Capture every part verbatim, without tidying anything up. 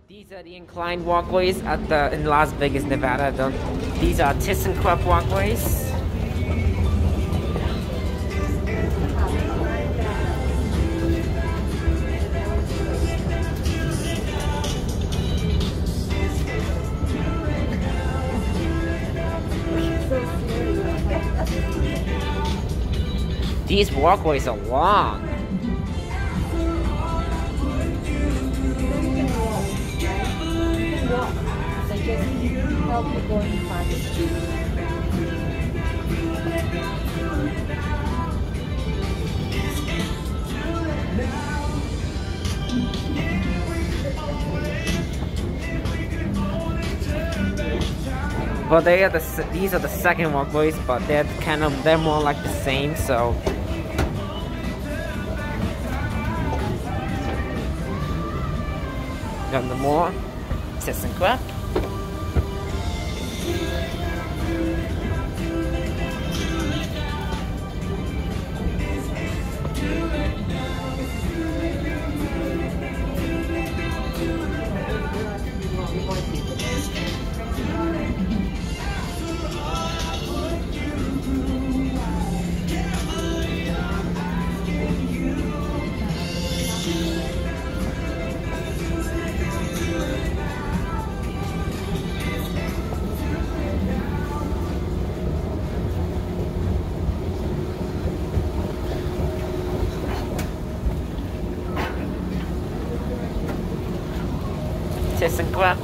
These are the inclined walkways at the in Las Vegas, Nevada. The, these are ThyssenKrupp walkways. These walkways are long. Help you going fast. But they are the these are the second walkways, but they're kind of they're more like the same. So got the more ThyssenKrupp. ThyssenKrupp.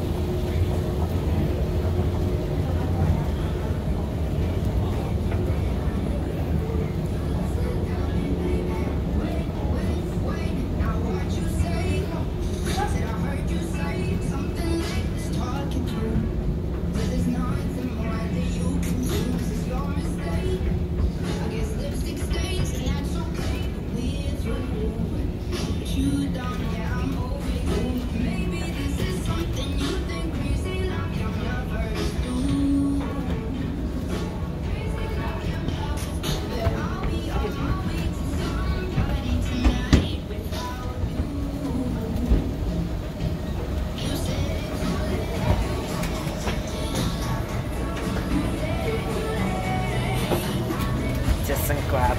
ThyssenKrupp.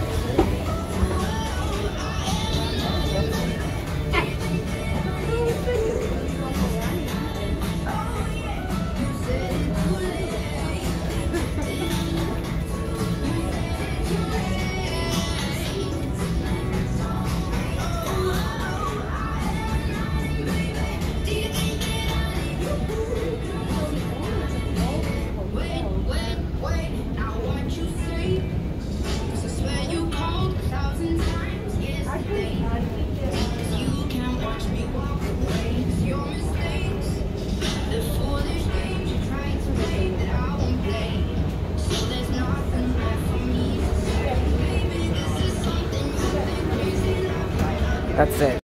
That's it.